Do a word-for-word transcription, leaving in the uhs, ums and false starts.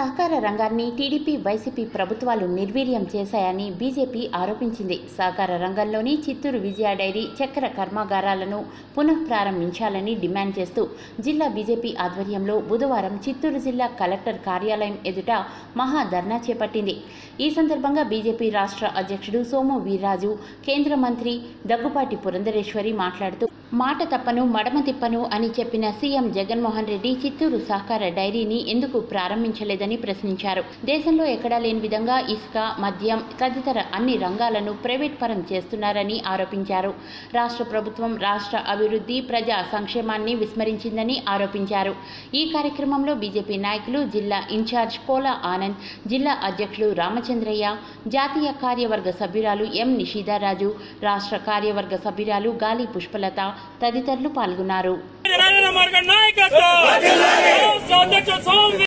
సహకార రంగాన్ని TDP YCP ప్రభుత్వాలు నిర్వీర్యం చేశాయని బీజేపీ ఆరోపించింది. సహకార రంగంలోని చిత్తూరు విజయ డైరీ చక్కెర కర్మాగారాలను పునః ప్రారంభించాలని డిమాండ్ చేస్తూ జిల్లా బీజేపీ ఆధ్వర్యంలో బుధవారం చిత్తూరు జిల్లా కలెక్టర్ కార్యాలయం ఎదుట మహా ధర్నా చేపట్టింది. ఈ సందర్భంగా బీజేపీ రాష్ట్ర అధ్యక్షుడు సోము వీర్రాజు, కేంద్ర మంత్రి దగ్గుపాటి పురంధరేశ్వరి మాట్లాడుతూ మాట తప్పను మడమ తిప్పను అని చెప్పిన సీఎం జగన్మోహన్ రెడ్డి చిత్తూరు సహకార డైరీని ఎందుకు ప్రారంభించలేదని ప్రశ్నించారు. దేశంలో ఎక్కడా లేని విధంగా ఇసుక, మద్యం తదితర అన్ని రంగాలను ప్రైవేట్ పరం చేస్తున్నారని ఆరోపించారు. రాష్ట్ర ప్రభుత్వం రాష్ట్ర అభివృద్ధి, ప్రజా సంక్షేమాన్ని విస్మరించిందని ఆరోపించారు. ఈ కార్యక్రమంలో బీజేపీ నాయకులు, జిల్లా ఇన్ఛార్జ్ కోలా ఆనంద్, జిల్లా అధ్యక్షులు రామచంద్రయ్య, జాతీయ కార్యవర్గ సభ్యురాలు ఎం నిషిదారాజు, రాష్ట్ర కార్యవర్గ సభ్యురాలు గాలి పుష్పలత తదితరులు పాల్గొన్నారు.